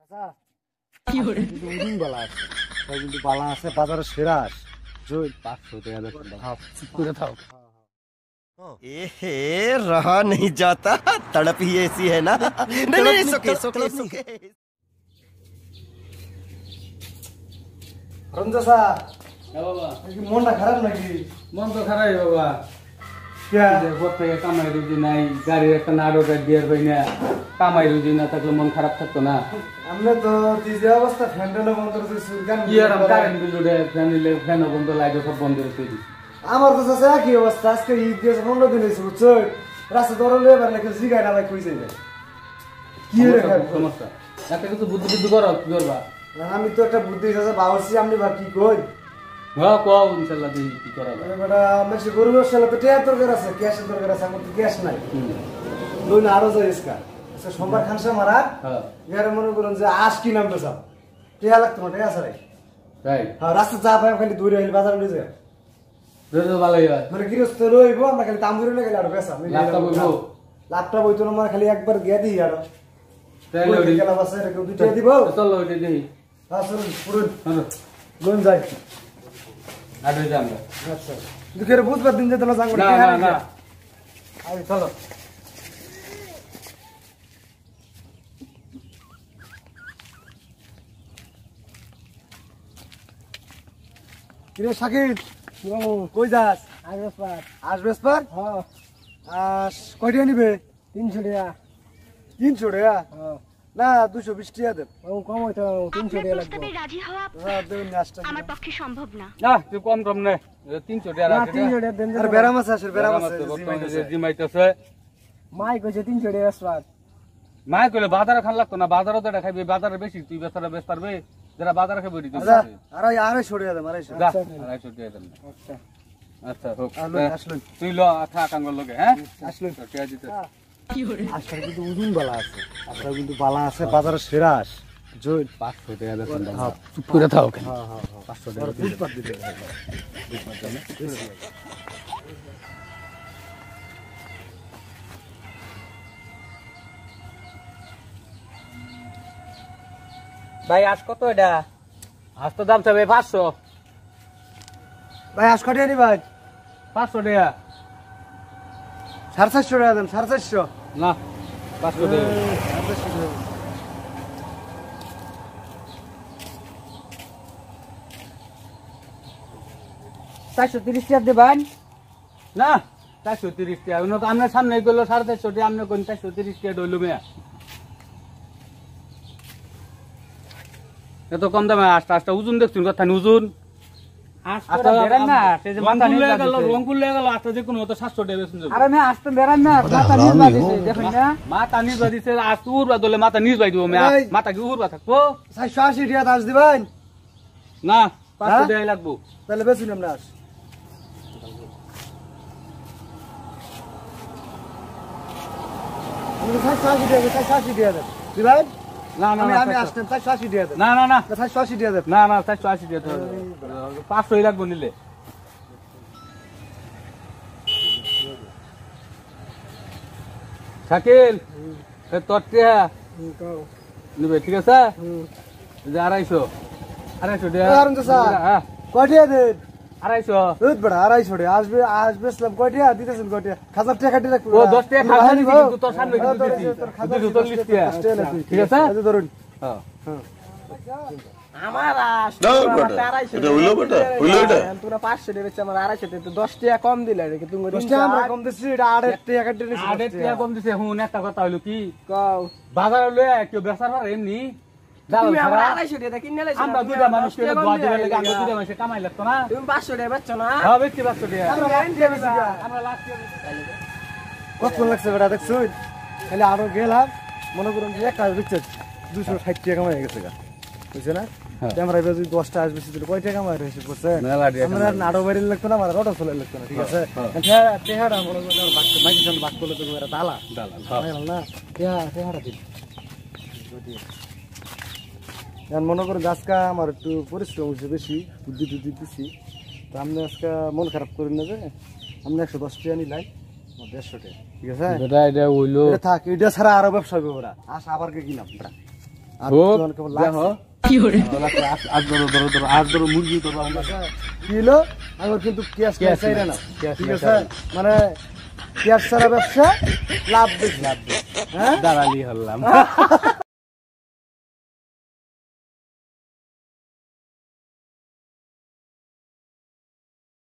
আচ্ছা কি হরে উদিন বালা আছে তাই কিন্তু বালা আছে বাজারে সেরাস জয় 500 টাকা দেখুন হ্যাঁ চুপ করে থাও एहे रहा नहीं जाता तड़प ही ऐसी है ना नहीं नहीं सुके सुके सुके রঞ্জসা বাবা কি মনটা খারাপ নাকি মন তো খারাপ বাবা কে করতে কামাই রুজি নাই গাড়ির একটা নাড়োটা দিয়ার পাই না কামাই রুজি না থাকলে মন খারাপ থাকতো না আমরা তো যে অবস্থা ফ্যানটা বন্ধ করে সুরগান কি আর কারেন্ট বিল উঠে ফ্যামিলি ফ্যান বন্ধ লাইট সব বন্ধ করে দিই আমার তো চাচা কি অবস্থা আজকে ঈদ গেছে 15 দিন হয়েছে বুঝছো রাস্তা ধরলে এবার নাকি জিগায় না ভাই কই যাইবে কি রে সমস্যা একটা কিছু বুদ্ধি বুদ্ধি করো কি করবা আমি তো একটা বুদ্ধি চাচা বাবরছি আপনি বা কি কই হ্যাঁ কও ইনশাআল্লাহ দেখি কি করা যায় এবারে মেশি গরু ব্যবসালে তো টিয়ার দরকার আছে ক্যাশের দরকার আছে আমার তো ক্যাশ নাই লই না আরো যাই ইসকা আচ্ছা সোমবার খানসা মারা হ্যাঁ এর মনে করুন যে আজ কি নাম বেসা টিয়া লাগতো না টিয়া আছে তাই হ্যাঁ রাস্তা যা পাই খালি দূরে হইলে বাজারে লই যায় রোজ ভালোই হয় মানে গৃহস্থ রইবো আমরা খালি তামুরে না গেলে আর বেসা লাভটা বইবো লাভটা বইতো না আমার খালি একবার গিয়ে দিই আর তাইলে ওই গেলা বাসা রেখে দুইটা দিব চলো ওইটা দেখি হ্যাঁ চলুন পুরুন হ্যাঁ লোন যাই আরে যাম আচ্ছা দুঃখের বুধবার দিন যেতে না যাঙ্গো না না না আরে চলো কিরে শাকিব কই যাস আসবেস পার হ্যাঁ কয়টা নিবে 300 টাকা 300 টাকা না 220 টাকা দেব কম হইতো 300 টাকা লাগবে রাজি হওয়া আমার পক্ষে সম্ভব না না তুই কম কম নে 300 টাকা না 300 টাকা দেন আর বেরাম আছে আসলে বেরাম আছে জিমাইতেছে মাই কইছে 300 টাকা আসবাত মাই কইলে বাজারে খান লাগতো না বাজারও তো এটা খাইবে বাজারে বেশি তুই বেচারা বেচ পারবে যারা বাজারে খাইবে দিতে আরে আরে ছড়ে দাম আরে যা 250 টাকা দেন আচ্ছা আচ্ছা হোক আসলুন তুই ল থাক আঙ্গুল লগে হ্যাঁ আসলুন টাকা দিতে কি হরে আজকে কিন্তু উদিন বালা আছে আজকে কিন্তু বালা আছে বাজারে সেরাস জয় 500 টাকা বেতন দাও চুপ করে থাও হ্যাঁ হ্যাঁ 500 টাকা ফুটপাত দিতে ভাই আজ কত এটা আজ তো দাম চাবে 500 ভাই আজ কয়টা নি ভাই 500 টাকা 450 টাকা দেন 450 না 500 টাকা 430 টাকা দেবেন না 430 টাকা উনো তো আমনে সামনে গেল 450 টাকা আমনে কোন 430 টাকা দইলো মেয়া এত কম দামে আস্তে ওজন দেখছুন কথা ওজন আস্তে বেরান না সে যে মাথা নিয়ে গেল রংপুর লয়ে গেল আস্তে যে কোনো তো 700 টাকা বেচুন আরে না আস্তে বেরান না মাথা নিয়ে বাদিছে দেখুন না মাথা নিজ বাদিছে আজ তুর বা দলে মাথা নিজ বাই দিব মেয়া মাথা কি উড়বা থাকবো 480 টাকা দাস দিবেন না 500 টাকা লাগবো তাহলে বেচুন আমরা আস আমি 480 টাকা দেন দিবেন না না আমি আসতেন 480 টাকা দেন না না না 480 টাকা দেন না না 480 টাকা 500 লাগবো নিলে শাকিল তোর টিয়া নিবে ঠিক আছে যে 250 টাকা হ্যাঁ কয়টা দেন 250 দুধ বড় 250 টাকা আসবে ইসলাম কয়টা দিতেছেন কয়টা খাজার টাকা কাটি রাখবো ও 10 টাকা খাওয়া নিবি কিন্তু তোর সামনে কিন্তু দিছি 240 টাকা ঠিক আছে ধরুন হ্যাঁ আমার না বেটা এটা হইলো বেটা হইলো এটা তোরা 500 টাকা বেচে আমার 250 টাকা তো 10 টাকা কম দিলে রে তুমি 10 টাকা আমরা কম দিছি এটা 8 টাকা কাটি নিছি 8 টাকা কম দিছে হুন একটা কথা হইলো কি কও বাজারে লয়ে কেউ বেচার পারে এমনি তুমি আমার 250 টাকা কিনে লাইছো আমরা দুইটা মানুষ কে দোয়া দিলে লাগে আমরা দুইটা মানুষ কামাই লাগতো না তুমি 500 টাকা বেচছো না হ্যাঁ বেশি 500 টাকা আমরা লাখ টাকা বেশি আমরা লাস্ট কত লাগছে বেটা দেখছুন খালি আরো গেলাম মনে করুন যে একটা বিচ্ছে 260 টাকা কামাই গেছে গা বুঝছ না ক্যামেরা যদি 10টা আসবে সেটা কয় টাকা কামাই হইছে বুঝছেন আমরা নাড়ো বাড়ি লাগতো না আমার রটো চলে লাগতো না ঠিক আছে তেহারা মনে করুন আর বাক্য মাইকি সামনে বাক্য করলে তো এরা দালা না তেহারা দিন এখন মনে করুন আজকে আমার একটু পরিশ্রম হয়েছে বেশি বুদ্ধি টুদ্ধি দিচ্ছি তো আপনি আজকে মন খারাপ করেন না যে আপনি 110 টাকা নিলাই 150 টাকা ঠিক আছে এটা এটা হইলো এটা থাক এটা ছাড়া আরো ব্যবসা হবে ওরা আস আবার কে কিনাম আর হোক, তোমার কেমন দেখো। লাগছে? আজ ধরো মুরগি ধরো আমরা কি হলো আমার কিন্তু ক্যাশ Cash চাই নাই, না, cash ঠিক নাই, আছে? মানে ক্যাশ ছাড়া ব্যবসা লাভ বেশি, হ্যাঁ দাঁড়ালি হলাম